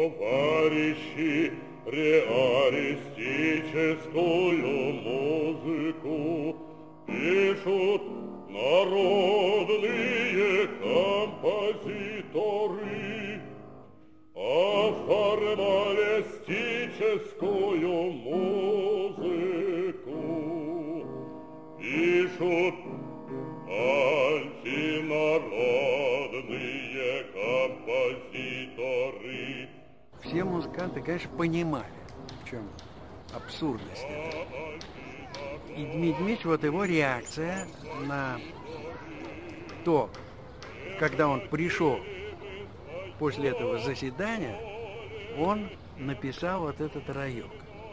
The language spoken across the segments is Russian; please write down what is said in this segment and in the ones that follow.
Товарищи, реалистическую музыку пишут народные композиторы, а формалистическую музыку пишут антинародные композиторы. Все музыканты, конечно, понимали, в чем абсурдность этого. И Дмитрий Дмитриевич, вот его реакция на то, когда он пришел после этого заседания, он написал вот этот раек.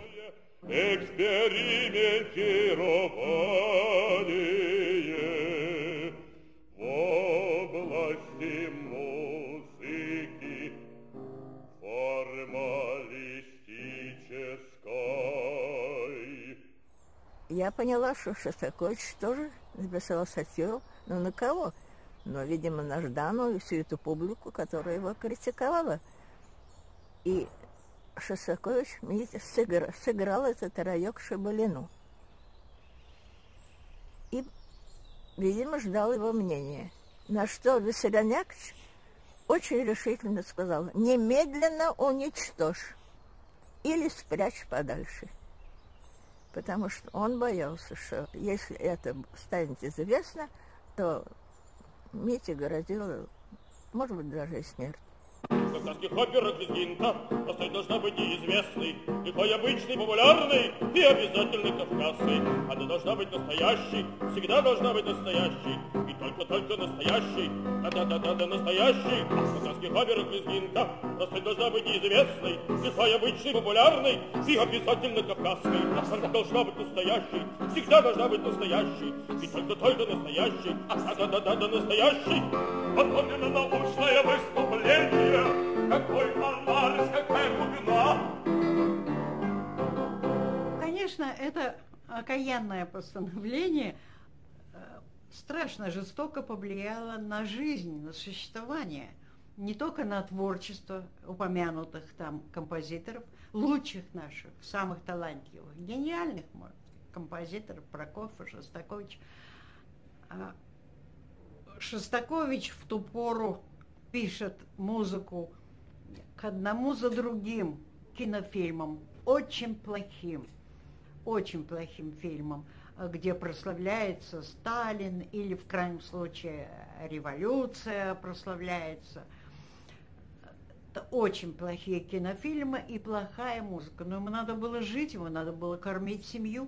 Экспериментирование в области музыки формалистической. Я поняла, что Шостакович тоже написал статью, но на кого? Но, видимо, на Ждану и всю эту публику, которая его критиковала. И Шостакович сыграл этот раек Шабалину. И, видимо, ждал его мнения. На что Виссарионович очень решительно сказал: немедленно уничтожь или спрячь подальше. Потому что он боялся, что если это станет известно, то Мите грозила, может быть, даже и смерть. В кавказских операх лезгинка простой должна быть неизвестной, лихой, обычной, популярной и обязательно кавказской. Она должна быть настоящей, всегда должна быть настоящей, и только настоящей, да-да-да-да, настоящей. В кавказских операх лезгинка простой должна быть неизвестной, лихой, обычной, популярной и обязательно кавказской. Она должна быть настоящей, всегда должна быть настоящей, и только настоящей, да-да-да-да, настоящей. Подобно научное выступление, какой анализ, какая глубина. Конечно, это окаянное постановление страшно жестоко повлияло на жизнь, на существование, не только на творчество упомянутых там композиторов, лучших наших, самых талантливых, гениальных, может, композиторов Прокофьев, Шостакович. Шостакович в ту пору пишет музыку к одному за другим кинофильмам, очень плохим фильмам, где прославляется Сталин или, в крайнем случае, революция прославляется. Это очень плохие кинофильмы и плохая музыка. Но ему надо было жить, ему надо было кормить семью.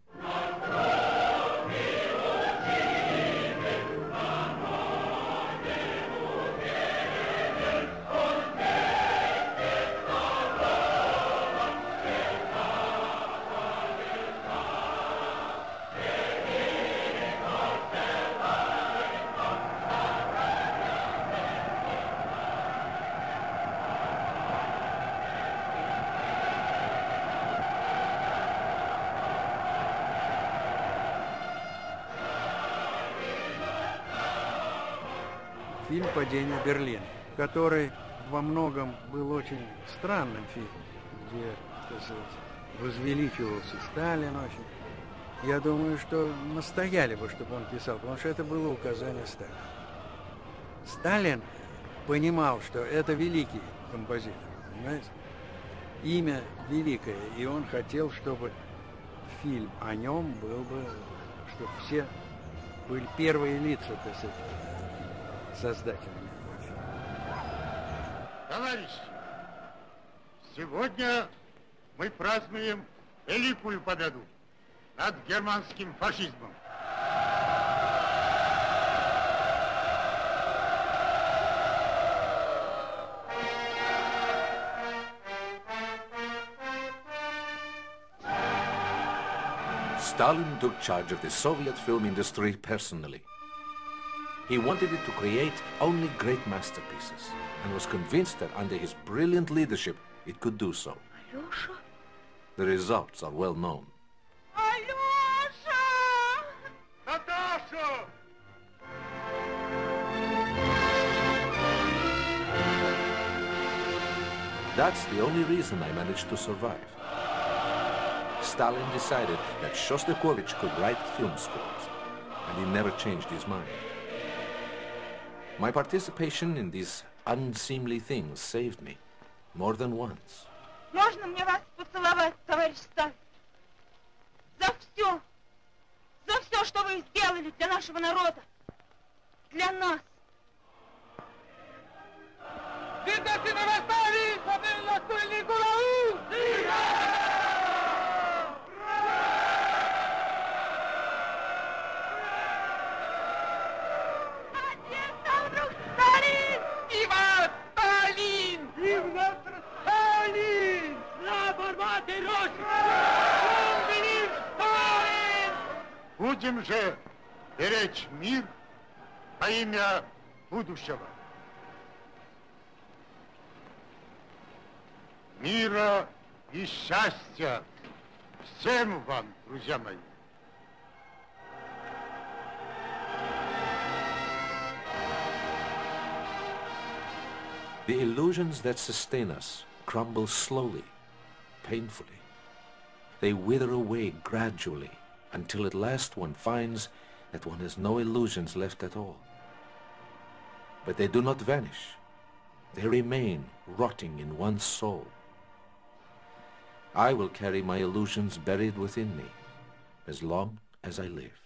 Фильм «Падение Берлина», который во многом был очень странным фильмом, где, так сказать, возвеличивался Сталин очень. Я думаю, что настояли бы, чтобы он писал, потому что это было указание Сталина. Сталин понимал, что это великий композитор, понимаете? Имя великое, и он хотел, чтобы фильм о нем был бы, чтобы все были первые лица, так сказать, создателями. Товарищи, сегодня мы празднуем великую победу над германским фашизмом. Stalin took charge of the Soviet film industry personally. He wanted it to create only great masterpieces and was convinced that under his brilliant leadership it could do so. Алёша? The results are well known. Алёша! Наташа! That's the only reason I managed to survive. Stalin decided that Shostakovich could write film scores, and he never changed his mind. My participation in these unseemly things saved me more than once. Можно мне вас поцеловать, товарищ Сталин? За все, что вы сделали для нашего народа, для нас. Будем же беречь мир во имя будущего. Мира и счастья всем вам, друзья мои. The illusions that sustain us crumble slowly, painfully. They wither away gradually, until at last one finds that one has no illusions left at all. But they do not vanish. They remain rotting in one's soul. I will carry my illusions buried within me as long as I live.